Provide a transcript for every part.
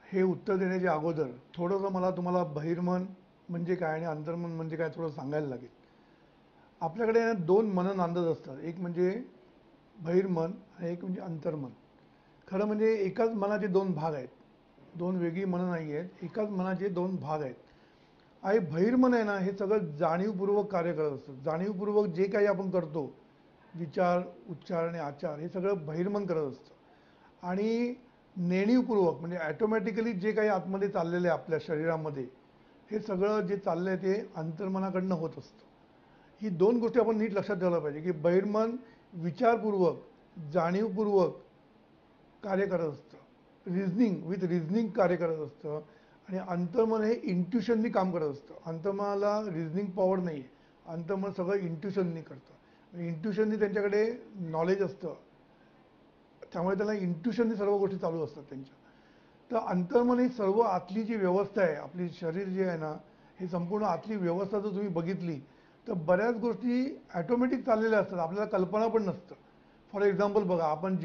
हे उत्तर देण्याच्या अगोदर थोडंसं मला तुम्हाला बहिर्मन म्हणजे काय आणि अंतर्मन म्हणजे काय थोडं सांगायला लागेल. आपल्याकडे दोन मनं नांदत असतात, एक म्हणजे बहिर्मन आणि एक म्हणजे अंतर्मन. खरं म्हणजे एकाच मनाचे दोन भाग आहेत, दोन वेगळी मनं नाही आहेत, एकाच मनाचे दोन भाग आहेत. आणि बहिर्मन आहे ना, हे सगळं जाणीवपूर्वक कार्य करत असतं. जाणीवपूर्वक जे काही आपण करतो, विचार, उच्चार आणि आचार, हे सगळं बहिर्मन करत असतं. आणि नेणीवपूर्वक म्हणजे ॲटोमॅटिकली जे काही आतमध्ये चाललेलं आहे आपल्या शरीरामध्ये, हे सगळं जे चाललं आहे ते अंतर्मनाकडनं होत असतं. ही दोन गोष्टी आपण नीट लक्षात ठेवल्या पाहिजे की बहिर्मन विचारपूर्वक, जाणीवपूर्वक कार्य करत असतं, रिझनिंग कार्य करत असतं. आणि अंतर्मन हे इंट्युशननी काम करत असतं. अंतर्मनाला रिझनिंग पॉवर नाही आहे, अंतर्मन सगळं इंट्युशननी करतं. इंट्युशननी त्यांच्याकडे नॉलेज असतं, त्यामुळे त्यांना इंट्युशननी सर्व गोष्टी चालू असतात त्यांच्या. तर अंतर्मन ही सर्व आतली जी व्यवस्था आहे, आपली शरीर जे आहे ना, ही संपूर्ण आतली व्यवस्था जर तुम्ही बघितली तर बऱ्याच गोष्टी ॲटोमॅटिक चाललेल्या असतात, आपल्याला कल्पना पण नसतं. फॉर एक्झाम्पल बघा,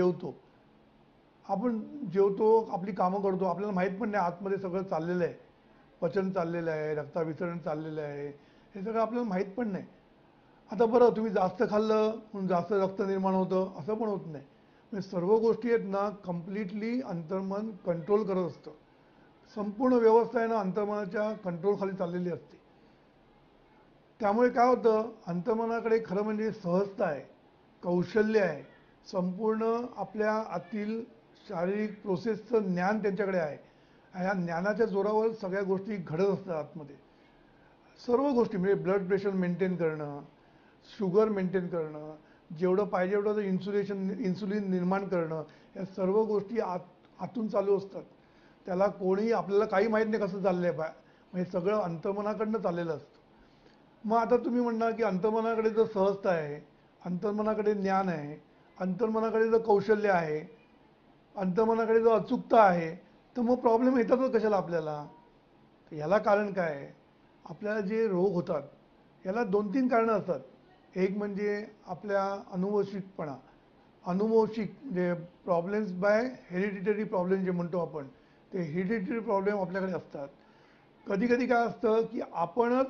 आपण जेवतो, आपली कामं करतो, आपल्याला माहीत पण नाही आतमध्ये सगळं चाललेलं आहे, पचन चाललेलं आहे, रक्ताभिसरण चाललेलं आहे, हे सगळं आपल्याला माहीत पण नाही. आता बरं, तुम्ही जास्त खाल्लं म्हणून जास्त रक्त निर्माण होतं असं पण होत नाही. म्हणजे सर्व गोष्टी आहेत ना, कम्प्लिटली अंतर्मन कंट्रोल करत असतं. संपूर्ण व्यवस्था आहे ना अंतर्मनाच्या कंट्रोलखाली चाललेली असते. त्यामुळे काय होतं, अंतर्मनाकडे खरं म्हणजे सहजता आहे, कौशल्य आहे, संपूर्ण आपल्या आतील शारीरिक प्रोसेसचं ज्ञान त्यांच्याकडे आहे. ह्या ज्ञानाच्या जोरावर सगळ्या गोष्टी घडत असतात आतमध्ये. सर्व गोष्टी म्हणजे ब्लड प्रेशर मेंटेन करणं, शुगर मेंटेन करणं, जेवढं पाहिजे एवढं इन्सुलिन निर्माण करणं, या सर्व गोष्टी आतून चालू असतात. त्याला कोणी आपल्याला काही माहीत नाही कसं चाललं आहे म्हणजे सगळं अंतर्मनाकडनं चाललेलं असतं. मग आता तुम्ही म्हणणार की अंतर्मनाकडे जर सहजता आहे, अंतर्मनाकडे ज्ञान आहे, अंतर्मनाकडे जर कौशल्य आहे, अंतर्मनाकडे जर अचूकता आहे, तर मग प्रॉब्लेम येतातच कशाला आपल्याला. तर याला कारण काय आहे, आपल्याला जे रोग होतात याला 2-3 कारणं असतात. एक म्हणजे आपल्या अनुवंशिकपणा, अनुवंशिक म्हणजे प्रॉब्लेम्स बाय हेरिडिटरी प्रॉब्लेम जे म्हणतो आपण, ते हेरिडिटरी प्रॉब्लेम आपल्याकडे असतात. कधी कधी काय असतं की आपणच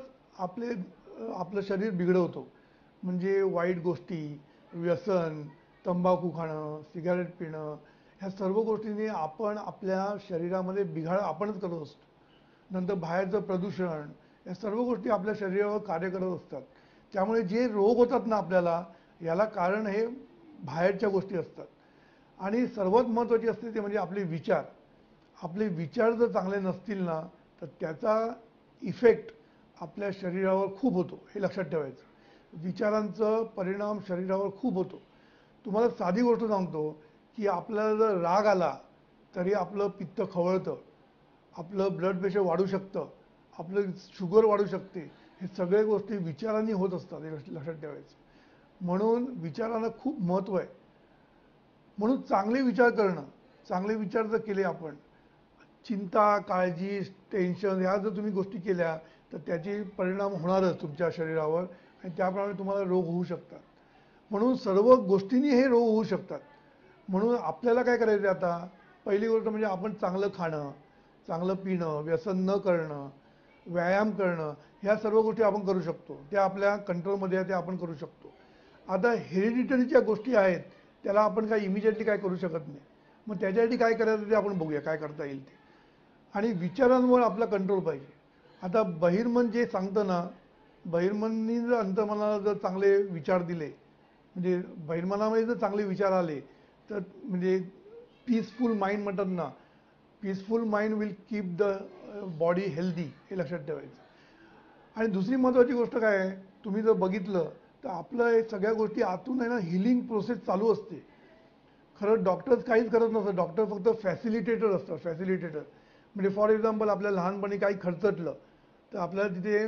आपलं शरीर बिघडवतो. म्हणजे वाईट गोष्टी, व्यसन, तंबाखू खाणं, सिगारेट पिणं, ह्या सर्व गोष्टींनी आपण आपल्या शरीरामध्ये बिघाड आपणच करत असतो. नंतर बाहेरचं प्रदूषण, या सर्व गोष्टी आपल्या शरीरावर कार्य करत असतात. त्यामुळे जे रोग होतात ना आपल्याला, याला कारण हे बाहेरच्या गोष्टी असतात. आणि सर्वात महत्त्वाची असते ते म्हणजे आपले विचार. आपले विचार जर चांगले नसतील ना, तर त्याचा इफेक्ट आपल्या शरीरावर खूप होतो, हे लक्षात ठेवायचं. विचारांचा परिणाम शरीरावर खूप होतो. तुम्हाला साधी गोष्ट सांगतो की आपल्याला जर राग आला तरी आपलं पित्त खवळतं, आपलं ब्लड प्रेशर वाढू शकतं, आपलं शुगर वाढू शकते. हे सगळे गोष्टी विचारांनी होत असतात, हे लक्षात ठेवायचं. म्हणून विचारांना खूप महत्त्व आहे. म्हणून चांगले विचार करणं, चांगले विचार जर केले आपण, चिंता, काळजी, टेन्शन ह्या जर तुम्ही गोष्टी केल्या तर त्याचे परिणाम होणारच तुमच्या शरीरावर आणि त्याप्रमाणे तुम्हाला रोग होऊ शकतात. म्हणून सर्व गोष्टींनी हे रोग होऊ शकतात. म्हणून आपल्याला काय करायचं आता, पहिली गोष्ट म्हणजे आपण चांगलं खाणं, चांगलं पिणं, व्यसन न करणं, व्यायाम करणं, ह्या सर्व गोष्टी आपण करू शकतो. त्या आपल्या कंट्रोलमध्ये आहे, त्या आपण करू शकतो. आता हेरिडिटरीच्या गोष्टी आहेत, त्याला आपण काय इमिजिएटली काय करू शकत नाही. मग त्याच्यासाठी काय करायचं ते आपण बघूया, काय करता येईल ते. आणि विचारांवर आपला कंट्रोल पाहिजे. आता बहिर्मन जे सांगतं ना, बहिर्मननी जर अंतर्मनाला जर चांगले विचार दिले, म्हणजे बहिर्मनामध्ये जर चांगले विचार आले, तर म्हणजे पीसफुल माइंड म्हणतात ना, peaceful mind will keep the body healthy, हे लक्षात ठेवायचं. आणि दुसरी महत्त्वाची गोष्ट काय आहे, तुम्ही जर बघितलं तर आपलं हे सगळ्या गोष्टी आतून आहे ना, हिलिंग प्रोसेस चालू असते. खरं डॉक्टर्स काहीच करत नसतात, डॉक्टर फक्त फॅसिलिटेटर असतात, फॅसिलिटेटर. म्हणजे फॉर एक्झाम्पल आपल्या लहानपणी काही खर्चटलं तर आपल्याला तिथे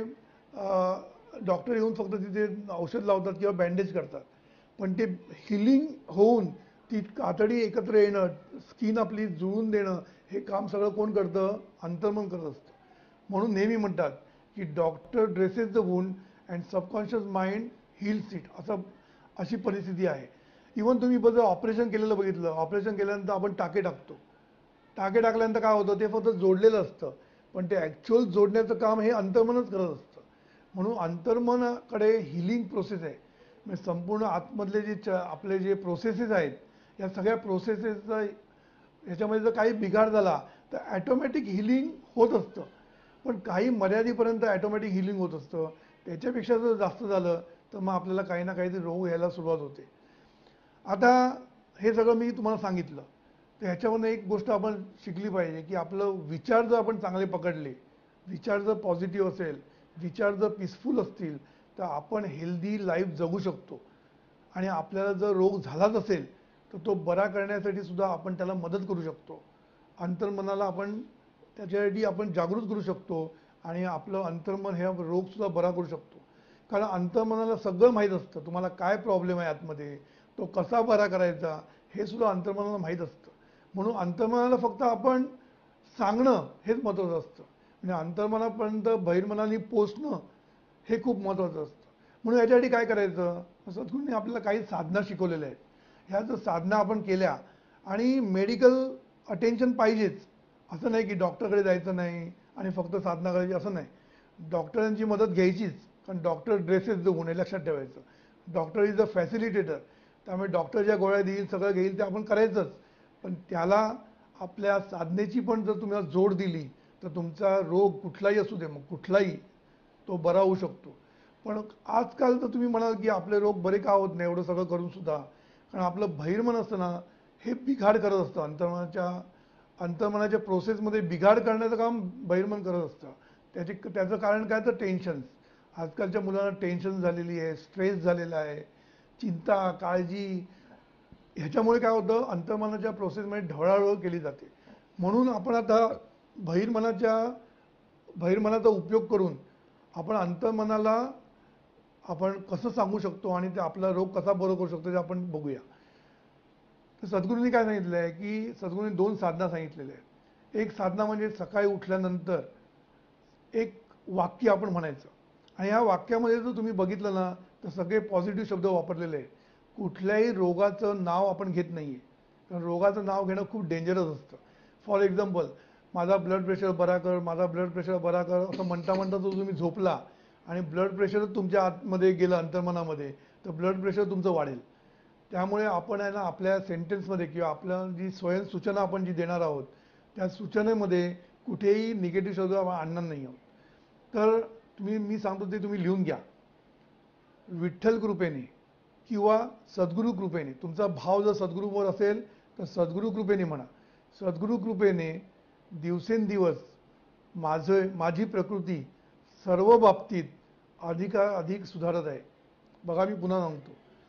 डॉक्टर येऊन फक्त तिथे औषध लावतात किंवा बँडेज करतात. पण ते हिलिंग होऊन ती कातडी एकत्र येणं, स्किन आपली जुळून देणं, हे काम सगळं कोण करतं, अंतर्मन करत असतं. म्हणून नेहमी म्हणतात की doctor dresses the wound and subconscious mind heals it, अशी परिस्थिती आहे. इव्हन तुम्ही बघा, ऑपरेशन केलेलं बघितलं, ऑपरेशन केल्यानंतर आपण टाके टाकतो. टाके टाकल्यानंतर काय होतं, ते फक्त जोडलेलं असतं, पण ते ॲक्च्युअल जोडण्याचं काम हे अंतर्मनच करत असतं. म्हणून अंतर्मनाकडे हिलिंग प्रोसेस आहे. म्हणजे संपूर्ण आतमधले जे आपले जे प्रोसेसेस आहेत, या सगळ्या प्रोसेसेसचा याच्यामध्ये जर काही बिघाड झाला तर ॲटोमॅटिक हिलिंग होत असतं. पण काही मर्यादेपर्यंत ॲटोमॅटिक हिलिंग होत असतं. त्याच्यापेक्षा जर जास्त झालं तर मग आपल्याला काही ना काहीतरी रोग यायला सुरुवात होते. आता हे सगळं मी तुम्हाला सांगितलं, तर ह्याच्यावरून एक गोष्ट आपण शिकली पाहिजे की आपलं विचार जर आपण चांगले पकडले, विचार जर पॉझिटिव्ह असेल, विचार जर पीसफुल असतील, तर आपण हेल्दी लाईफ जगू शकतो. आणि आपल्याला जर रोग झालाच असेल तर तो बरा करण्यासाठी सुद्धा आपण त्याला मदत करू शकतो. अंतर्मनाला आपण त्याच्यासाठी आपण जागृत करू शकतो आणि आपलं अंतर्मन हे रोगसुद्धा बरा करू शकतो. कारण अंतर्मनाला सगळं माहीत असतं, तुम्हाला काय प्रॉब्लेम आहे आतमध्ये, तो कसा बरा करायचा हे सुद्धा अंतर्मनाला माहीत असतं. म्हणून अंतर्मनाला फक्त आपण सांगणं हेच महत्त्वाचं असतं. म्हणजे अंतर्मनापर्यंत बहिर्मनाने पोचणं हे खूप महत्त्वाचं असतं. म्हणून याच्यासाठी काय करायचं, सद्गुरूंनी आपल्याला काही साधना शिकवलेल्या आहेत. ह्या जर साधना आपण केल्या आणि मेडिकल अटेन्शन पाहिजेच, असं नाही की डॉक्टरकडे जायचं नाही आणि फक्त साधना करायची असं नाही. डॉक्टरांची मदत घ्यायचीच, कारण डॉक्टर ड्रेसेस देऊ नये, लक्षात ठेवायचं. Doctor is a facilitator. त्यामुळे डॉक्टर ज्या गोळ्या देईल, सगळं घेईल ते आपण करायचंच. पण त्याला आपल्या साधनेची पण जर तुम्हाला जोड दिली तर तुमचा रोग कुठलाही असू दे, मग कुठलाही तो बरा होऊ शकतो. पण आजकाल तर तुम्ही म्हणाल की आपले रोग बरे का होत नाही एवढं सगळं करून सुद्धा, कारण आपलं बहिर्मन असतं ना, हे बिघाड करत असतं. अंतर्मनाच्या प्रोसेसमध्ये बिघाड करण्याचं काम बहिर्मन करत असतं. त्याचं कारण काय, तर टेन्शन्स. आजकालच्या मुलांना टेन्शन झालेली आहे, स्ट्रेस झालेला आहे, चिंता, काळजी. ह्याच्यामुळे काय होतं, अंतर्मनाच्या प्रोसेसमध्ये ढवळाढवळ केली जाते. म्हणून आपण आता बहिर्मनाचा उपयोग करून आपण अंतर्मनाला आपण कसं सांगू शकतो आणि ते आपला रोग कसा बरा करू शकतो ते आपण बघूया. तर सद्गुरूंनी काय सांगितलं आहे की सद्गुरूंनी 2 साधना सांगितलेल्या आहेत. एक साधना म्हणजे सकाळी उठल्यानंतर एक वाक्य आपण म्हणायचं, आणि ह्या वाक्यामध्ये जर तुम्ही बघितलं ना तर सगळे पॉझिटिव्ह शब्द वापरलेले आहेत. कुठल्याही रोगाचं नाव आपण घेत नाही आहे, कारण रोगाचं नाव घेणं खूप डेंजरस असतं. फॉर एक्झाम्पल, माझा ब्लड प्रेशर बरा कर, माझा ब्लड प्रेशर बरा कर असं म्हणता म्हणता जर तुम्ही झोपला आणि ब्लड प्रेशरच तुमच्या आतमध्ये गेलं, अंतर्मनामध्ये, तर ब्लड प्रेशर तुमचं वाढेल. त्यामुळे आपण आहे ना आपल्या सेंटेन्समध्ये किंवा आपल्या जी स्वयंसूचना आपण जी देणार आहोत त्या सूचनेमध्ये कुठेही निगेटिव्ह शब्द आपण आणणार नाही आहोत. तर मी सांगतो ते तुम्ही लिहून घ्या. विठ्ठल कृपेने किंवा सद्गुरू कृपेने, तुमचा भाव जर सद्गुरूवर असेल तर सद्गुरू कृपेने म्हणा. सद्गुरू कृपेने दिवसेंदिवस माझी प्रकृती सर्व बाबतीत अधिकाधिक सुधारत आहे. बघा मी पुन्हा सांगतो.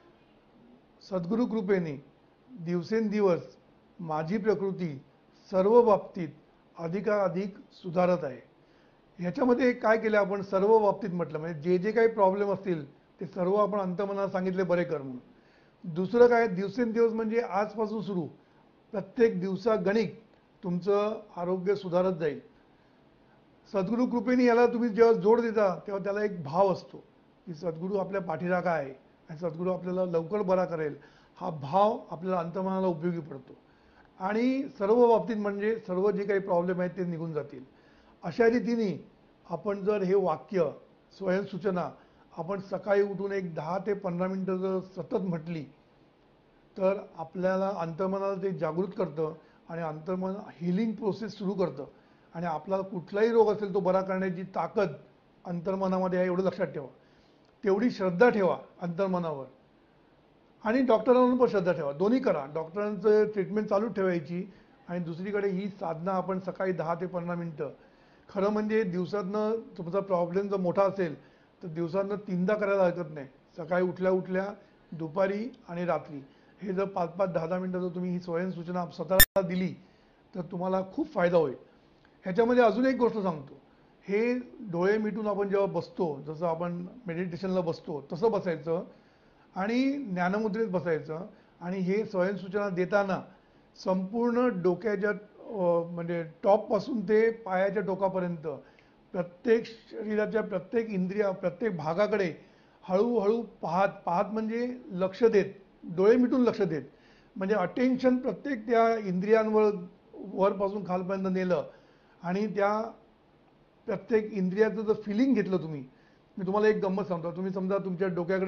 सद्गुरू कृपेने दिवसेंदिवस माझी प्रकृती सर्व बाबतीत अधिकाधिक सुधारत आहे. ह्याच्यामध्ये काय केलं आपण, सर्व बाबतीत म्हटलं म्हणजे जे जे काही प्रॉब्लेम असतील ते सर्व आपण अंतर्मनाला सांगितले बरे कर म्हणून. दुसरं काय, दिवसेंदिवस म्हणजे आजपासून सुरू, प्रत्येक दिवसागणिक तुमचं आरोग्य सुधारत जाईल. सद्गुरू कृपेने याला तुम्ही जेव्हा जोड देता तेव्हा त्याला एक भाव असतो की सद्गुरू आपल्या पाठीराखा आहे आणि सद्गुरू आपल्याला लवकर बरा करेल. हा भाव आपल्याला अंतर्मनाला उपयोगी पडतो आणि सर्व बाबतीत म्हणजे सर्व जे काही प्रॉब्लेम आहेत ते निघून जातील. अशा रीतीने आपण जर हे वाक्य स्वयंसूचना आपण सकाळी उठून एक 10 ते 15 मिनिटं जर सतत म्हटली तर आपल्याला अंतर्मनाला ते जागृत करतं आणि अंतर्मन हिलिंग प्रोसेस सुरू करतं आणि आपला कुठलाही रोग असेल तो बरा करण्याची ताकद अंतर्मनामध्ये आहे, एवढं लक्षात ठेवा. तेवढी श्रद्धा ठेवा अंतर्मनावर आणि डॉक्टरांवर पण श्रद्धा ठेवा. दोन्ही करा, डॉक्टरांचं ट्रीटमेंट चालू ठेवायची आणि दुसरीकडे ही साधना आपण सकाळी 10 ते 15 मिनिटं. खरं म्हणजे दिवसातनं तुमचा प्रॉब्लेम जर मोठा असेल तर दिवसातनं 3दा करायला हरकत नाही. सकाळी उठल्या उठल्या, दुपारी आणि रात्री. हे जर 5-5, 10-10 मिनिटं जर तुम्ही ही स्वयंसूचना स्वतःला दिली तर तुम्हाला खूप फायदा होईल. ह्याच्यामध्ये अजून एक गोष्ट सांगतो. हे डोळे मिटून आपण जेव्हा बसतो, जसं आपण मेडिटेशनला बसतो तसं बसायचं आणि ज्ञानमुद्रेत बसायचं आणि हे स्वयंसूचना देताना संपूर्ण डोक्याच्या म्हणजे टॉपपासून ते पायाच्या टोकापर्यंत प्रत्येक शरीराच्या प्रत्येक इंद्रिया, प्रत्येक भागाकडे हळूहळू पाहत म्हणजे लक्ष देत, डोळे मिटून लक्ष देत, म्हणजे अटेन्शन प्रत्येक त्या इंद्रियांवर वरपासून खालपर्यंत नेलं आणि त्या प्रत्येक इंद्रियाचं जर फिलिंग घेतलं तुम्ही. मी तुम्हाला एक गंमत सांगतो. तुम्ही समजा तुमच्या डोक्याकडे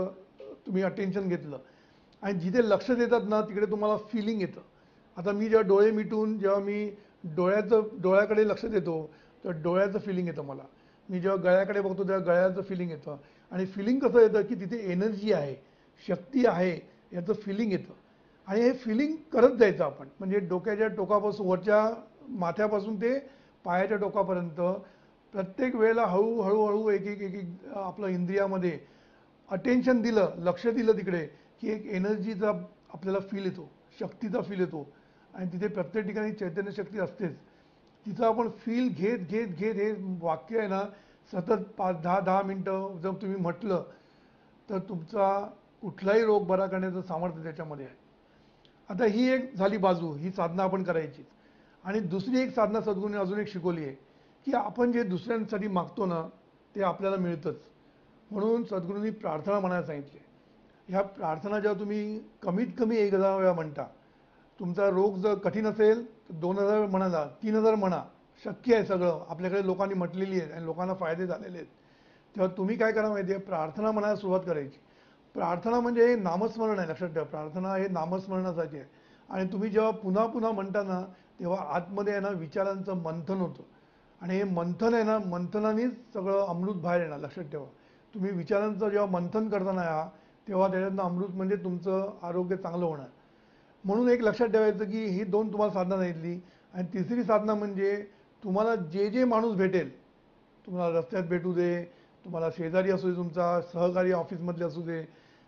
तुम्ही अटेन्शन घेतलं आणि जिथे लक्ष देतात ना तिकडे तुम्हाला फिलिंग येतं. आता मी जेव्हा डोळे मिटून जेव्हा मी डोळ्याकडे लक्ष देतो तर डोळ्याचं फिलिंग येतं मला. मी जेव्हा गळ्याकडे बघतो तेव्हा गळ्याचं फिलिंग येतं. आणि फिलिंग कसं येतं की तिथे एनर्जी आहे, शक्ती आहे याचं फिलिंग येतं. आणि हे फिलिंग करत जायचं आपण. म्हणजे डोक्याच्या टोकापासून वरच्या माथ्यापासून ते पायाच्या टोकापर्यंत प्रत्येक वेळेला हळूहळू एक एक एक एक आपलं इंद्रियामध्ये अटेन्शन दिलं, लक्ष दिलं तिकडे की एक एनर्जीचा आपल्याला फील येतो, शक्तीचा फील येतो. आणि तिथे प्रत्येक ठिकाणी चैतन्य शक्ती असतेच. तिथं आपण फील घेत घेत घेत हे वाक्य आहे ना सतत 5-10 मिनटं जर तुम्ही म्हटलं तर तुमचा कुठलाही रोग बरा करण्याचं सामर्थ्य त्याच्यामध्ये आहे. आता ही एक झाली बाजू, ही साधना आपण करायची. आणि दुसरी एक साधना सद्गुरूंनी अजून एक शिकवली आहे की आपण जे दुसऱ्यांसाठी मागतो ना ते आपल्याला मिळतंच. म्हणून सद्गुरूंनी प्रार्थना म्हणायला सांगितली. ह्या प्रार्थना जेव्हा तुम्ही कमीत कमी 1000 वेळा म्हणता, तुमचा रोग जर कठीण असेल तर 2000 म्हणाला, 3000 म्हणा, शक्य आहे सगळं. आपल्याकडे लोकांनी म्हटलेली आहे आणि लोकांना फायदे झालेले आहेत. तेव्हा तुम्ही काय करा माहिती आहे, प्रार्थना म्हणायला सुरुवात करायची. प्रार्थना म्हणजे हे नामस्मरण आहे, लक्षात ठेवा. प्रार्थना हे नामस्मरणासाठी आहे. आणि तुम्ही जेव्हा पुन्हा पुन्हा म्हणता ना तेव्हा आतमध्ये आहे ना विचारांचं मंथन होतं. आणि हे मंथन आहे ना, मंथनानेच सगळं अमृत बाहेर येणार, लक्षात ठेवा. तुम्ही विचारांचं जेव्हा मंथन करताना तेव्हा त्याच्यातनं अमृत म्हणजे तुमचं आरोग्य चांगलं होणार. म्हणून एक लक्षात ठेवायचं की ही 2 तुम्हाला साधना सांगितली. आणि तिसरी साधना म्हणजे तुम्हाला जे जे माणूस भेटेल, तुम्हाला रस्त्यात भेटू दे, तुम्हाला शेजारी असू दे, तुमचा सहकारी ऑफिसमधले असू दे,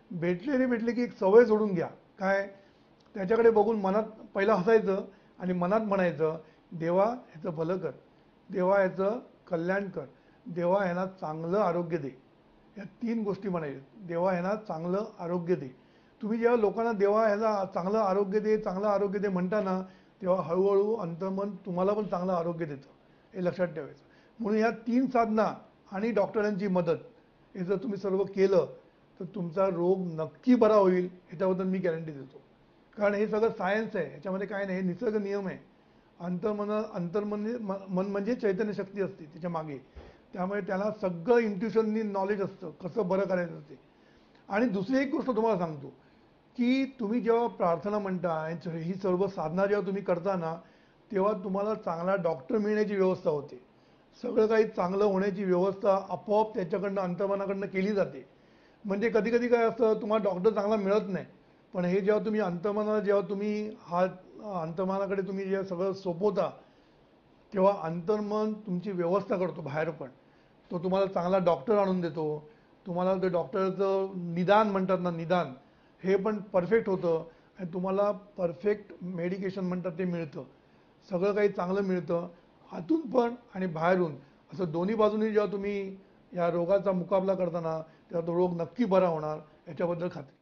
भेटले की एक सवय सोडून घ्या. काय, त्याच्याकडे बघून मनात पहिलं हसायचं आणि मनात म्हणायचं, देवा ह्याचं भलं कर, देवा ह्याचं कल्याण कर, देवा ह्यांना चांगलं आरोग्य दे. या 3 गोष्टी म्हणायच्या. देवा ह्यांना चांगलं आरोग्य दे. तुम्ही जेव्हा लोकांना देवा ह्याला चांगलं आरोग्य दे, चांगलं आरोग्य दे म्हणता ना तेव्हा हळूहळू अंतर्मन तुम्हाला पण चांगलं आरोग्य देतं. हे लक्षात ठेवायचं. म्हणून ह्या 3 साधना आणि डॉक्टरांची मदत हे जर तुम्ही सर्व केलं तर तुमचा रोग नक्की बरा होईल, ह्याच्याबद्दल मी गॅरंटी देतो. कारण हे सगळं सायन्स आहे, ह्याच्यामध्ये काय नाही, हे निसर्ग नियम आहे. मन म्हणजे चैतन्य शक्ती असते त्याच्या मागे. त्यामुळे त्याला सगळं इंट्युशननी नॉलेज असतं कसं बरं करायचं ते. आणि दुसरी एक गोष्ट तुम्हाला सांगतो की तुम्ही जेव्हा प्रार्थना म्हणता ही सर्व साधना जेव्हा तुम्ही करता ना तेव्हा तुम्हाला चांगला डॉक्टर मिळण्याची व्यवस्था होते. सगळं काही चांगलं होण्याची व्यवस्था आपोआप त्याच्याकडनं अंतर्मनाकडनं केली जाते. म्हणजे कधी कधी काय असतं, तुम्हाला डॉक्टर चांगला मिळत नाही. पण हे जेव्हा तुम्ही अंतर्मनाला जेव्हा तुम्ही अंतर्मनाकडे तुम्ही जे सगळं सोपवता तेव्हा अंतर्मन तुमची व्यवस्था करतो बाहेर पण. तो तुम्हाला चांगला डॉक्टर आणून देतो. तुम्हाला ते डॉक्टरचं निदान म्हणतात ना, निदान हे पण परफेक्ट होतं. आणि तुम्हाला परफेक्ट मेडिकेशन म्हणतात ते मिळतं. सगळं काही चांगलं मिळतं, आतून पण आणि बाहेरून. असं दोन्ही बाजूनी जेव्हा तुम्ही या रोगाचा मुकाबला करताना तेव्हा तो रोग नक्की बरा होणार, याच्याबद्दल खात्री.